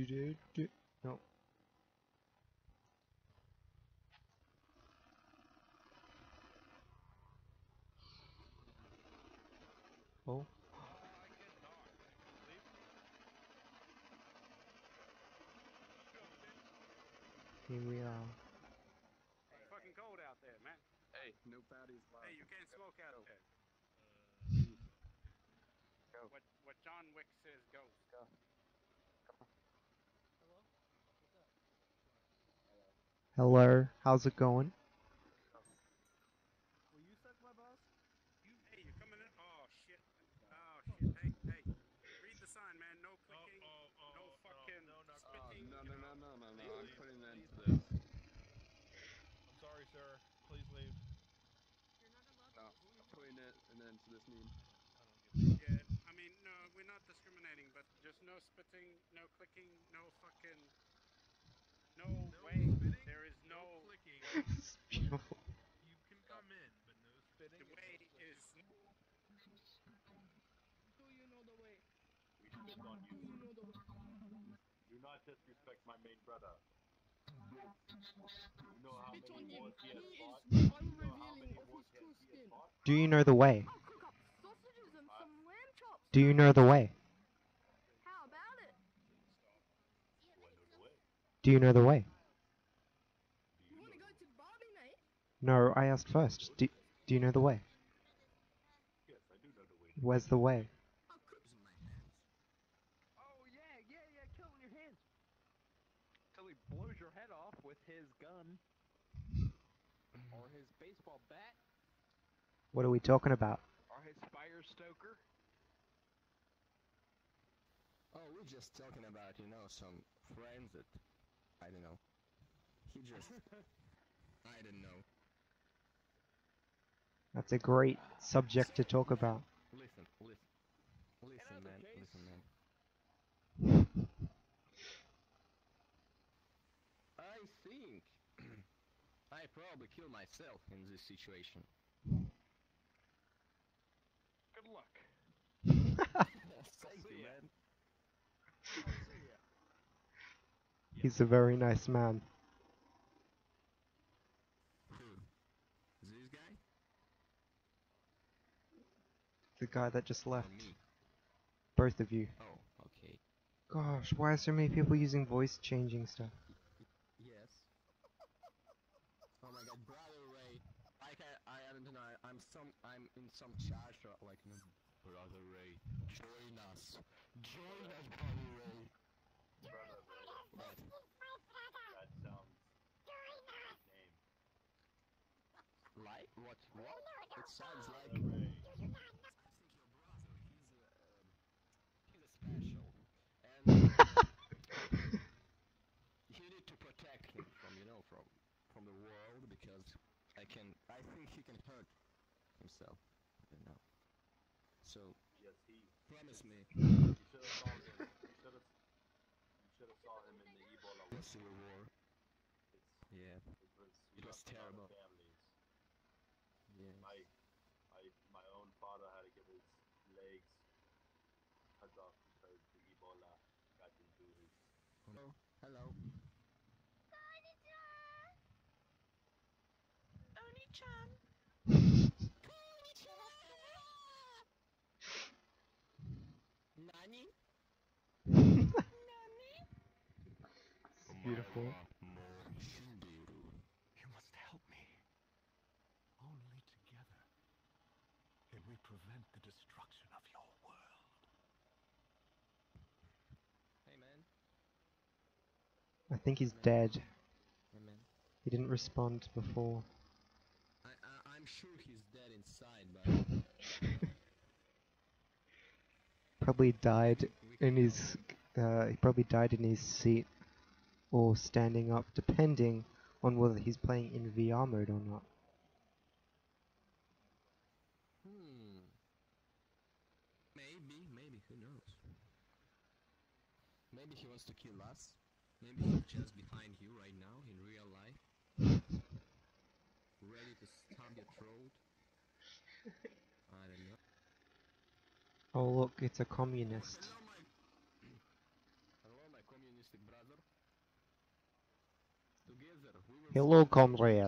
No. Oh. Here we are. It's fucking cold out there, man. Hey, no patties allowed. Hey, you can't smoke out there. Go. What John Wick says goes. Go. Hello. How's it going? Will you suck my balls? Hey, you coming in? Oh shit. Oh shit. Hey. Read the sign, man. No clicking. No fucking spitting. No. I'm putting that into Please. this. I'm sorry, sir. Please leave. No, I'm putting it and then to this meme. Yeah, I mean, no, we're not discriminating, but just no spitting, no clicking, no fucking, no way. Spitting, There is no clicking. It's beautiful. You can come in, but no spitting. the way is. Do you know the way? We spit on Do you. you know the way? Do not disrespect my main brother. You know how Spit on many him. wars he He has fought? is You know how unrevealing many of wars his true he has skin. fought? Do you know the way? I'll cook up sausages and some lamb chops. Do you know the way? How about it? Do I know the way? Do you know the way? Do You you want to know go the to way? Barbie night? No, I asked first. Do you know the way? Yes, I do know the way. Where's the way? I'll cook Oh yeah, kill him in your hands. Till he blows your head off with his gun or his baseball bat What are we talking about? or his fire stoker. Oh, we're just talking about, some friends that, I don't know. He just, I don't know. That's a great subject to talk about. Listen, other man, case- listen, man. I think I probably kill myself in this situation. Good luck. Thank you, see ya. man. I'll see ya. He's a very nice man. Who? This guy? The guy that just Or left. me? Both of you. Oh, okay. Gosh, why are so many people using voice changing stuff? Yes. Oh my god, brother Ray. I don't know, I'm in some charge, like, brother Ray, join us. Join us, brother Ray. Brother, What? that sounds his name. Like? What? It sounds like... Brother Ray. I think your brother, he's a special. And you need to protect him from the world, because I think he can hurt himself. I don't know. So, Yes, he. promise me. You should have saw him. You should have saw him in the Ebola The war. Civil War. Yeah. We It was lost a lot terrible. of families. Yes. My own father had to get his legs cut off because the Ebola got into his. Hello. Nani? It's beautiful. You must help me. Only together can we prevent the destruction of your world. Hey man. I think he's dead. Hey man. He didn't respond before. I'm sure he's dead inside, but Probably died in his. He probably died in his seat or standing up, depending on whether he's playing in VR mode or not. Maybe, who knows? Maybe he wants to kill us. Maybe he's just behind you right now in real life. Ready to stab your throat. I don't know. Oh look, it's a communist. Hello my communist communistic brother. Together we will Hello, spread comrade.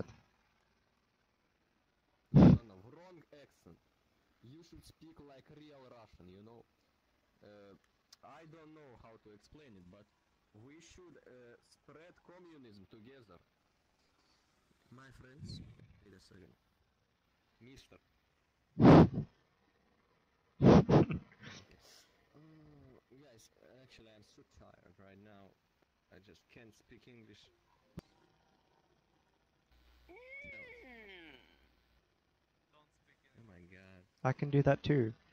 No, wrong accent. You should speak like real Russian, you know. I don't know how to explain it, but we should spread communism together. My friends, wait a second. Mister. Guys, actually I'm so tired right now. I just can't speak English. Oh my god. I can do that too.